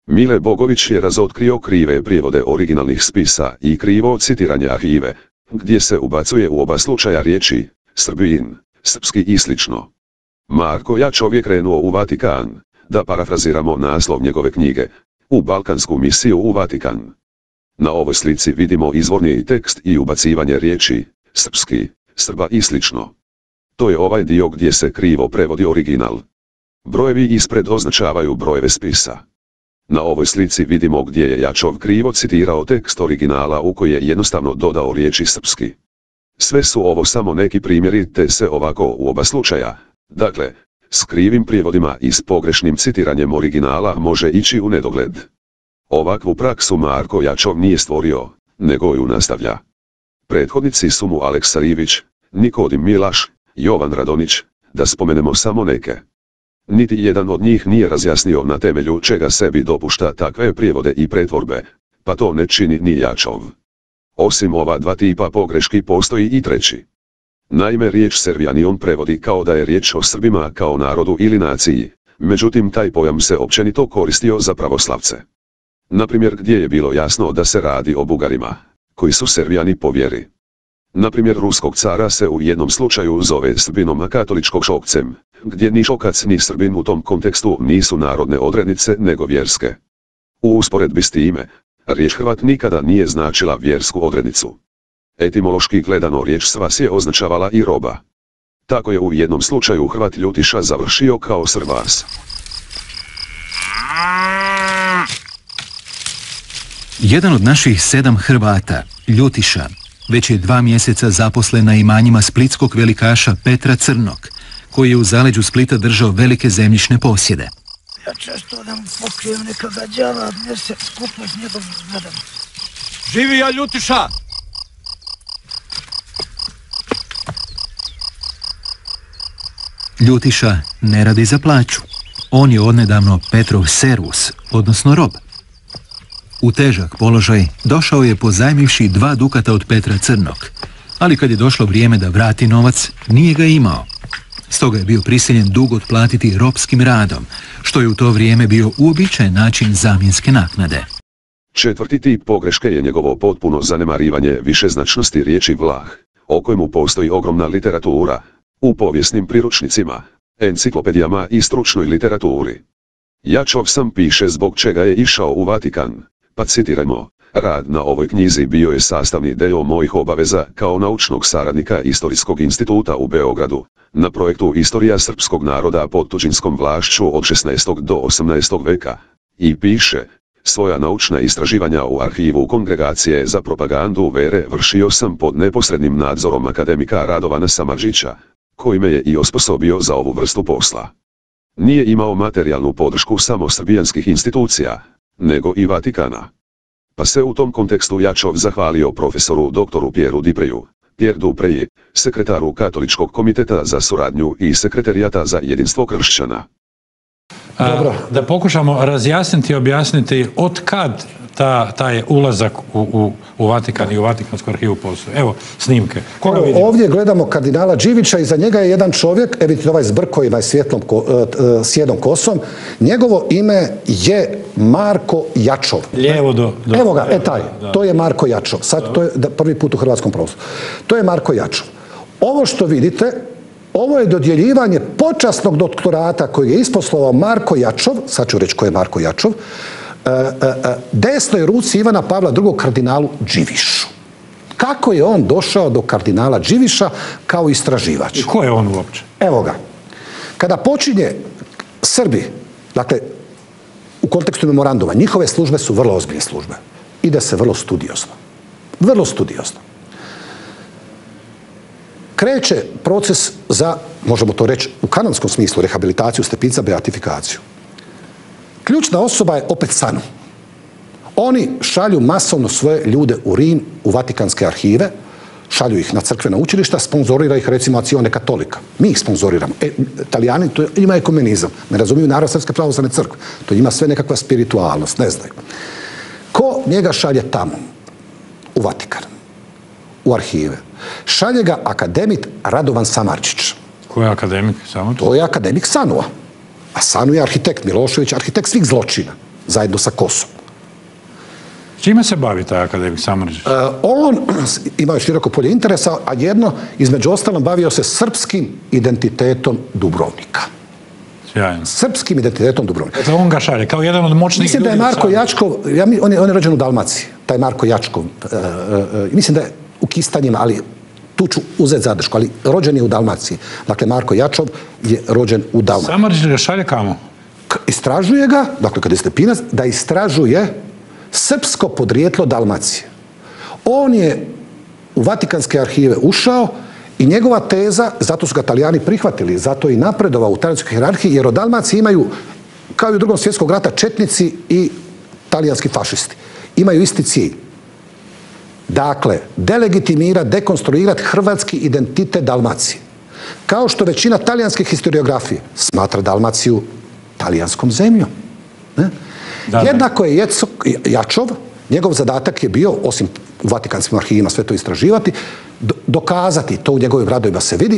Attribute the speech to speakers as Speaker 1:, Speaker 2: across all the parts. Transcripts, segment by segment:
Speaker 1: Mile Bogović je razotkrio krive prijevode originalnih spisa i krivo citiranje arhive, gdje se ubacuje u oba slučaja riječi Srbin, srpski i slično. Marko Jačov je krenuo u Vatikan, da parafraziramo naslov njegove knjige, u balkansku misiju u Vatikan. Na ovoj slici vidimo izvorni tekst i ubacivanje riječi srpski, Srba i slično. To je ovaj dio gdje se krivo prevodi original. Brojevi ispred označavaju brojeve spisa. Na ovoj slici vidimo gdje je Jačov krivo citirao tekst originala u koji je jednostavno dodao riječi srpski. Sve su ovo samo neki primjeri te se ovako u oba slučaja, dakle, s krivim prijevodima i s pogrešnim citiranjem originala može ići u nedogled. Ovakvu praksu Marko Jačov nije stvorio, nego ju nastavlja. Prethodnici su mu Aleksa Rivić, Nikodim Milaš, Jovan Radonić, da spomenemo samo neke. Niti jedan od njih nije razjasnio na temelju čega sebi dopušta takve prijevode i pretvorbe, pa to ne čini ni Jačov. Osim ova dva tipa pogreški postoji i treći. Naime, riječ Servijani on prevodi kao da je riječ o Srbima kao narodu ili naciji, međutim taj pojam se općenito koristio za pravoslavce. Naprimjer, gdje je bilo jasno da se radi o Bugarima, koji su Servijani po vjeri. Naprimjer, ruskog cara se u jednom slučaju zove Srbinom, a katoličkog Šokcem, gdje ni Šokac ni Srbin u tom kontekstu nisu narodne odrednice nego vjerske. U usporedbi s time, riječ Hrvat nikada nije značila vjersku odrednicu. Etimološki gledano riječ svas je označavala i roba. Tako je u jednom slučaju Hrvat Ljutiša završio kao Srbas.
Speaker 2: Jedan od naših 7 Hrvata, Ljutiša, već je 2 mjeseca zaposlen na imanjima splitskog velikaša Petra Crnog, koji je u zaleđu Splita držao velike zemljišne posjede.
Speaker 3: Ja često da mu pokrijem nekaga djela mjesec skupo s njegovim gledom.
Speaker 4: Živi ja Ljutiša!
Speaker 2: Ljutiša ne radi za plaću. On je odnedavno Petrov servus, odnosno rob. U težak položaj došao je pozajmivši 2 dukata od Petra Crnog, ali kad je došlo vrijeme da vrati novac, nije ga imao. Stoga je bio prisiljen dug otplatiti ropskim radom, što je u to vrijeme bio uobičajen način zamjenske naknade.
Speaker 1: Četvrti tip pogreške je njegovo potpuno zanemarivanje višeznačnosti riječi Vlah, o kojemu postoji ogromna literatura, u povijesnim priručnicima, enciklopedijama i stručnoj literaturi. Jačov sam piše zbog čega je išao u Vatikan, pa citirajmo, rad na ovoj knjizi bio je sastavni dio mojih obaveza kao naučnog saradnika Istorijskog instituta u Beogradu, na projektu Istorija srpskog naroda pod tuđinskom vlašću od 16. do 18. veka, i piše, svoja naučna istraživanja u arhivu Kongregacije za propagandu vere vršio sam pod neposrednim nadzorom akademika Radovana Samardžića, koji me je i osposobio za ovu vrstu posla. Nije imao materijalnu podršku samo srbijanskih institucija, nego i Vatikana. Pa se u tom kontekstu Jačov zahvalio profesoru doktoru Pieru Dupreji, sekretaru Katoličkog komiteta za suradnju i sekretarijata za jedinstvo kršćana.
Speaker 4: Da pokušamo razjasniti i objasniti od kad taj ulazak u Vatikan i u Vatikansku arhivu postoji. Evo snimke.
Speaker 5: Ovdje gledamo kardinala Đivića, iza njega je jedan čovjek, vidite ovaj s brkovima i sjedom kosom, njegovo ime je Marko Jačov.
Speaker 4: Lijevo do...
Speaker 5: Evo ga, to je Marko Jačov. Sad to je prvi put u hrvatskom prostoru. To je Marko Jačov. Ovo što vidite, ovo je dodjeljivanje počasnog doktorata koji je isposlovao Marko Jačov, sad ću reći ko je Marko Jačov, desnoj ruci Ivana Pavla II. Kardinalu Đivišu. Kako je on došao do kardinala Điviša kao istraživač?
Speaker 4: I ko je on uopće?
Speaker 5: Evo ga. Kada počinje Srbi, dakle, u kontekstu memoranduma, njihove službe su vrlo ozbiljne službe. Ide se vrlo studiozno. Vrlo studiozno. Kreće proces za, možemo to reći u kanadskom smislu, rehabilitaciju Stepinca, beatifikaciju. Ključna osoba je opet SANU. Oni šalju masovno svoje ljude u Rim, u Vatikanske arhive, šalju ih na crkvena učilišta, sponzorira ih recimo Acione Katolika. Mi ih sponzoriramo. Italijani, to ima ekumenizam. Ne razumiju narod Srpske pravoslavne crkve. To ima sve nekakva spiritualnost, ne znaju. Ko njega šalje tamo? U Vatikan. U arhive. Šalje ga akademik Radovan Samardžić.
Speaker 4: Ko je akademik Samardžić?
Speaker 5: To je akademik SANU-a. A SANU je arhitekt, Milošević, arhitekt svih zločina. zajedno sa Kosom.
Speaker 4: Čime se bavi taj akademik Samardžić?
Speaker 5: On imao je široko polje interesa, a jedno, između ostalom, bavio se srpskim identitetom Dubrovnika.
Speaker 4: Sjajno.
Speaker 5: Srpskim identitetom Dubrovnika.
Speaker 4: Dakle, on ga šalje, kao jedan od moćnih ljudi.
Speaker 5: Mislim da je Marko Jačkov, on je rođen u Dalmaciji, taj Marko Jačkov. Mislim da je u Kistanjima, ali tu ću uzeti zadršku, ali rođen je u Dalmaciji. Dakle, Marko Jačkov je rođen u Dalmaciji.
Speaker 4: Samardžić ga šalje kamo?
Speaker 5: Istražuje ga, dakle, kad je Stepinac, da istražuje srpsko podrijetlo Dalmacije. On je u Vatikanske arhive ušao i njegova teza, zato su ga Talijani prihvatili, zato je i napredovao u talijanskoj hijerarhiji, jer od Dalmacije imaju, kao i u Drugom svjetskom rata, četnici i talijanski fašisti. Imaju isti cilj. Dakle, delegitimirati, dekonstruirati hrvatski identitet Dalmacije. Kao što većina talijanske historiografije smatra Dalmaciju talijanskom zemljom. Jednako je Jačov, njegov zadatak je bio, osim u Vatikanskim arhivima sve to istraživati, dokazati, to u njegovim radovima se vidi,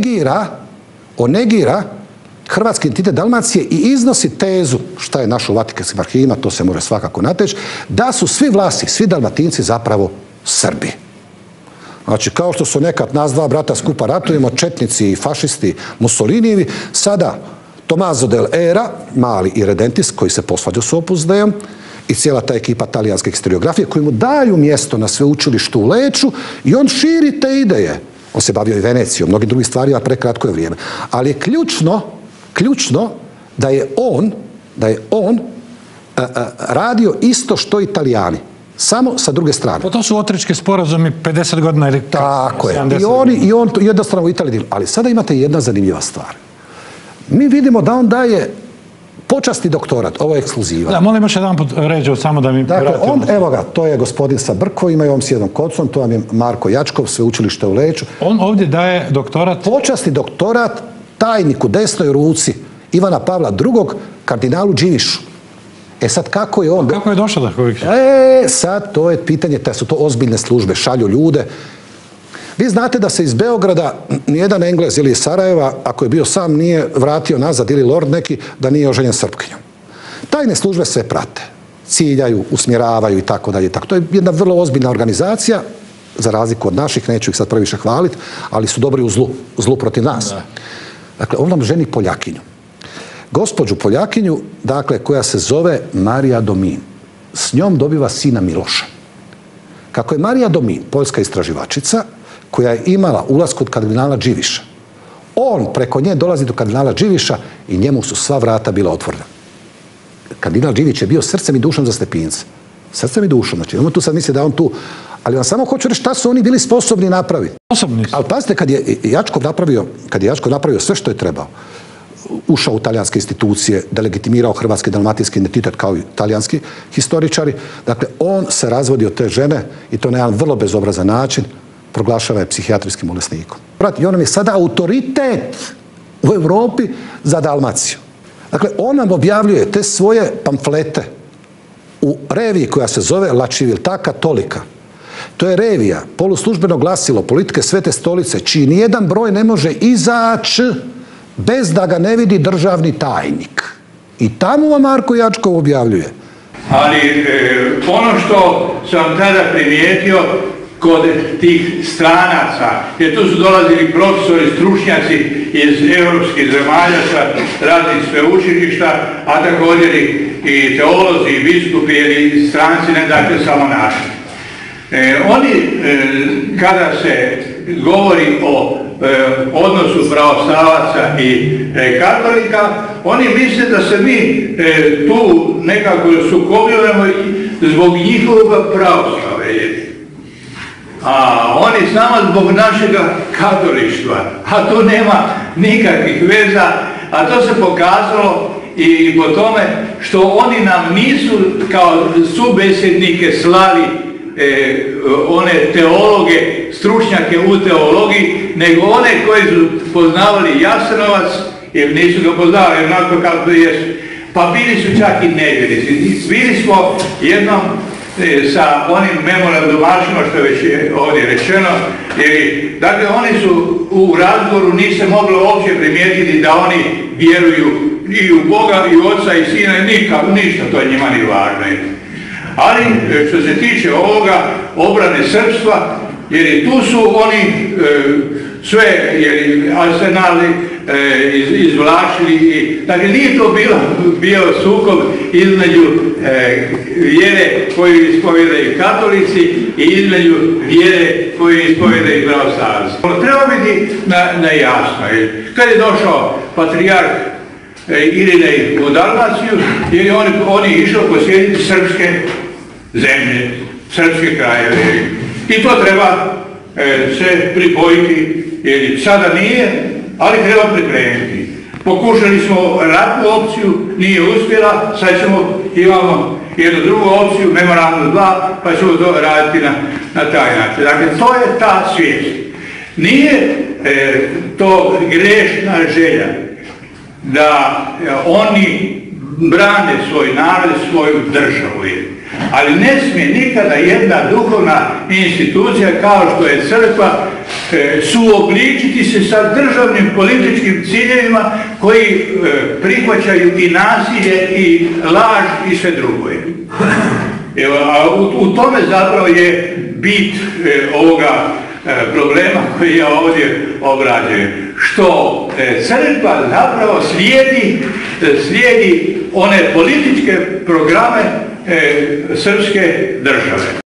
Speaker 5: on negira hrvatski identitet Dalmacije i iznosi tezu, šta je našo u Vatikanskim arhivima, to se može svakako nateći, da su svi Vlasi, svi Dalmatinci zapravo Srbi. Znači, kao što su nekad nas dva brata skupa ratujemo, četnici i fašisti Mussolinijevi, sada Tommaso del Era, mali i Redentis, koji se posvađao s Opus Deom, i cijela ta ekipa talijanske historiografije, koji mu daju mjesto na sveučilištu u Leču i on širi te ideje. On se bavio i Venecijom, mnogim drugim stvarima, prekratko je vrijeme. Ali je ključno da je on radio isto što Italijani, samo sa druge strane.
Speaker 4: Pa to su Otrički sporazumi 50 godina ili...
Speaker 5: Tako je. I on jednostavno u Italiji. Ali sada imate jedna zanimljiva stvar. Mi vidimo da on daje počasni doktorat, ovo je ekskluziva.
Speaker 4: Da, molim još jedan put ređu, samo da mi
Speaker 5: dakle, evo ga, to je gospodin sa brkovima i ovom s jednom kocom, to vam je Marko Jačkov, sveučilište u Leču.
Speaker 4: On ovdje daje doktorat?
Speaker 5: Počasni doktorat tajniku desnoj ruci Ivana Pavla II, kardinalu Đivišu. E sad, kako je on...
Speaker 4: Kako je došao do ovih?
Speaker 5: Sad, to je pitanje, su to ozbiljne službe, šalju ljude. Vi znate da se iz Beograda nijedan Englez ili iz Sarajeva, ako je bio sam, nije vratio nazad, ili lord neki, da nije oženjen Srpkinjom. Tajne službe sve prate, ciljaju, usmjeravaju i tako dalje. To je jedna vrlo ozbiljna organizacija, za razliku od naših, neću ih sad previše hvaliti, ali su dobri u zlu protiv nas. Dakle, on nam ženi Poljakinju. Gospođu Poljakinju, dakle, koja se zove Marija Domin. S njom dobiva sina Miloša. Kako je Marija Domin, poljska istraživačica, koja je imala ulaz kod kardinala Điviša, on preko nje dolazi do kardinala Điviša i njemu su sva vrata bila otvorena. Kardinal Đivić je bio srcem i dušom za Stepinca. Srcem i dušom, znači, imamo tu sad misli da on tu, ali vam samo hoću reći šta su oni bili sposobni napraviti.
Speaker 4: Ali
Speaker 5: pazite, kad je Jačkov napravio sve što je trebao, ušao u talijanske institucije, delegitimirao hrvatski dalmatinski identitet kao i talijanski historičari, dakle, on se razvodi od te žene i to na jedan vrlo bezobrazan način, proglašava je psihijatrijskim bolesnikom. I on nam je sada autoritet u Europi za Dalmaciju. Dakle, on nam objavljuje te svoje pamflete u reviji koja se zove La Civiltà Cattolica. To je revija, poluslužbeno glasilo politike Svete stolice, čiji nijedan broj ne može izaći bez da ga ne vidi državni tajnik. I tamo vam Marko Jačkov objavljuje.
Speaker 6: Ali ono što sam tada primijetio kod tih stranaca, jer tu su dolazili profesori, stručnjaci iz europskih zemalja sa raznih sveučilišta, a također i teolozi, i biskupi, ili stranci, ne dakle samo naši. Oni, kada se govori o odnosu pravoslavaca i katolika, oni misle da se mi tu nekako sukobljujemo zbog njihovog pravoslava. A oni samo zbog našega katolištva, a tu nema nikakvih veza, a to se pokazalo i po tome što oni nam nisu kao subesjednike slali one teologe, stručnjake u teologiji, nego one koji su poznavali Jasenovac, jer nisu ga poznavali onako kako jesu. Pa bili su čak i nevjerici. Bili smo jednom sa onim memorijalnim domaćima, što već je ovdje rečeno, jer dakle oni su u razgovoru, nije se moglo uopće primijetiti da oni vjeruju i u Boga i u Oca i Sina, ništa to njima nije važno. Ali što se tiče ovoga obrane srpstva, jer i tu su oni sve arsenali izvlačili, dakle nije to bio sukob između vjere koju ispovjedaju katolici i između vjere koju ispovjedaju pravoslavci. Treba biti na jasno. Kad je došao patrijarh Irinej u Dalmaciju, jer je on išao posjetiti srpske zemlje, srpske krajeve. I to treba se pripojiti, jer sada nije, ali treba pripremiti. Pokušali smo ratnu opciju, nije uspjela, sad imamo jednu drugu opciju, memorandum 2, pa ćemo to raditi na taj način. Dakle, to je ta svijest. Nije to grešna želja da oni brane svoj narod, svoju državu. Ali ne smije nikada jedna duhovna institucija kao što je crkva suobličiti se sa državnim političkim ciljevima koji prihvaćaju i nasilje i laž i sve drugo. A u tome zapravo je bit ovoga problema koji ja ovdje obrađujem. Što crkva zapravo slijedi one političke programe srpske države.